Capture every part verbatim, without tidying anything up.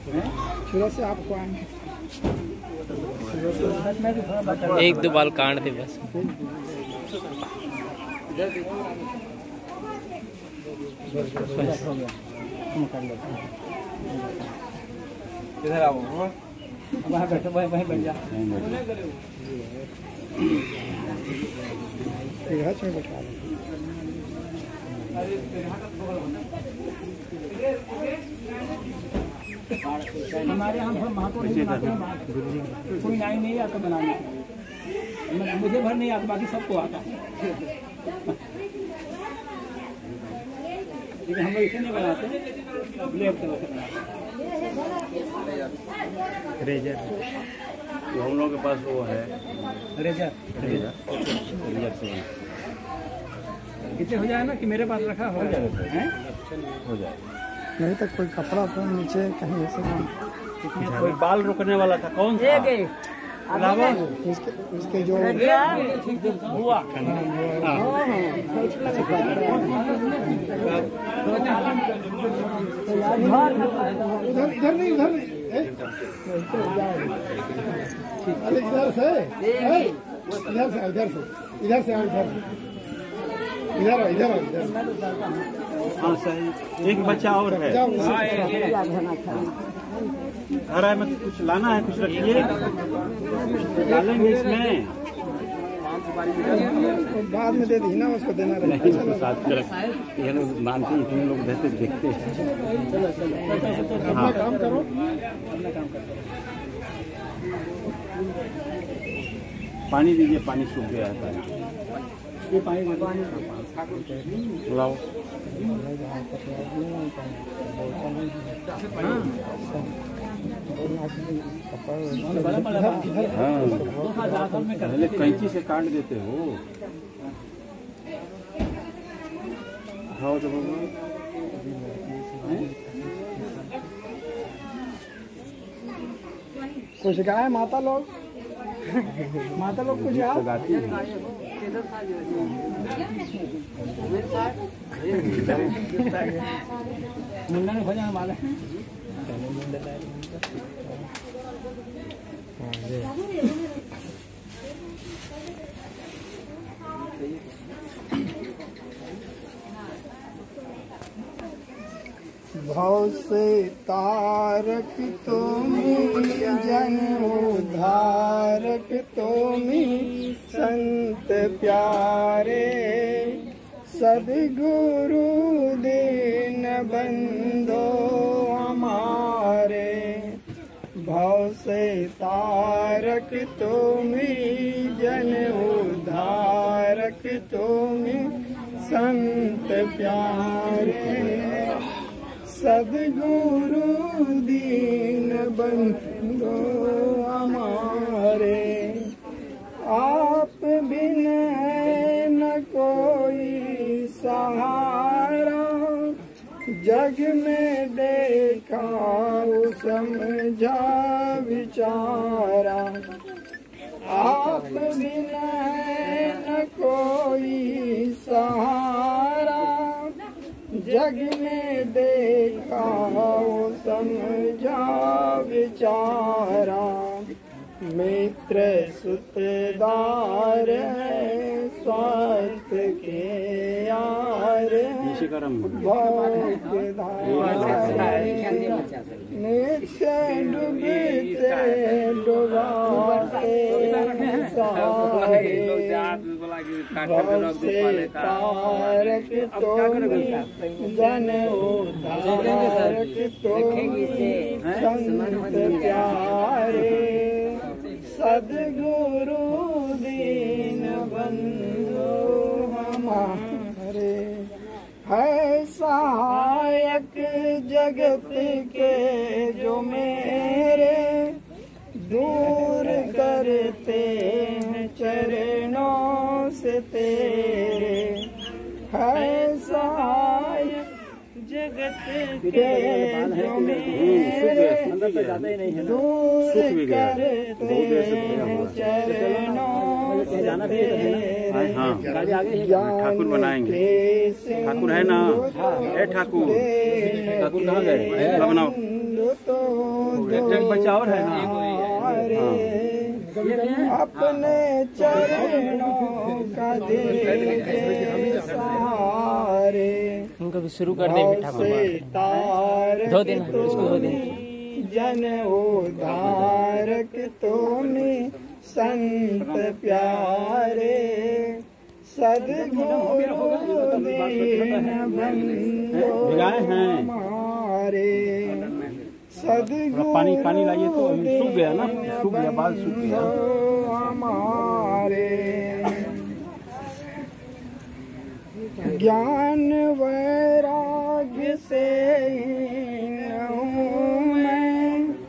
शुरू से आपको आएंगे एक दो बाल काट दे बस। इधर आओ, वहाँ बैठो, वहीं वहीं बैठ जा। बैठा हमारे यहाँ महापुर कोई नाई नहीं आता बनाने, मुझे भर नहीं आता, बाकी सबको आता है। लेकिन हम लोग इसे नहीं बनाते, ब्लेड से बनाते। रेजर हम लोगों के पास वो है, रेजर रेजर रेजर से इतने हो जाए ना कि मेरे पास रखा हो जाए, हो जाए। नहीं तो कोई कपड़ा तो नीचे कहीं ऐसे कोई बाल रोकने वाला था, कौन सा? इसके, इसके जो हुआ उधर इधर नहीं उधर नहीं अरे इधर से इधर से इधर से इधर से इधर से इधर इधर इधर। हाँ सही, एक बच्चा और है। अरे मत कुछ लाना है, कुछ रखिए, डालेंगे इसमें। बाद में दे दी ना, उसको देना नहीं साथ ये लोग मानते, इतने लोग देते देखते हैं। अपना काम करो, अपना काम करो। पानी दीजिए, पानी सूख गया है। पानी ये पानी लाओ। पहले कैंची से काट देते हो। खाओ तो कुछ गाय माता लोग माता लोग कुछ लगाती है। मुंडा ने भजा माला भाव से तारक तुमी जन उद्धारक तुमी संत प्यारे सद्गुरु दीन बंधो हमारे। भाव से तारक तुमी जन उद्धारक तुमी संत प्यारे सद्गुरु दीन बंधो हमारे। आप बिन है न कोई सहारा जग में देखा समझा विचारा। आप बिन है न कोई सहारा जग में देखा समझा विचारा। मित्र सुतदार स्वार्थ के यार नित्य डूबते डुबाते तारक तुमी जन उद्धारक तुमी संत प्यारे सद्गुरु दीन बंधो हमारे। है सहायक जगत के जो मेरे दूर करते हैं चरणों से तेरे। है सहायक जगत के जो मेरे दूर करते हैं चरणों से तेरे। ठाकुर बनाएंगे, ठाकुर है ना? ए ठाकुर, ठाकुर कहाँ गए? बनाओ। तो एक बच्चा और है ना। अपने चरणों का दे सहारे। इनको भी शुरू कर दे मीठा तारक धो देना इसको धो देना। जन उद्धारक तुम्हें संत प्यारे सद्गुरु दीन बंधु हमारे सद्गुरु पानी पानी लाइए तो सूख गया ना, सूख गया, बाल सूख गया हमारे। ज्ञान वैराग्य से हूँ मैं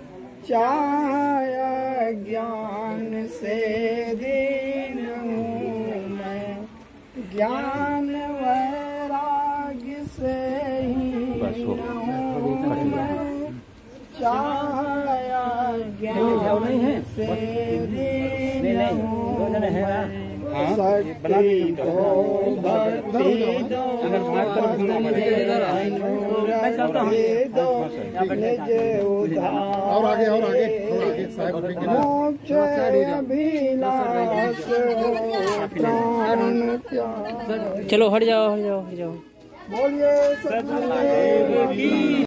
छाया ज्ञान से दीन हूँ मैं। ज्ञान वैराग्य से ही हूँ मैं छाया ज्ञान से दीन हूँ मैं। शक्ति दो भक्ति दो दो निज उद्धार मोक्ष अभिलाष प्राण त्याग। चलो हट जाओ हट जाओ हट जाओ। बोलिए सतगुरु की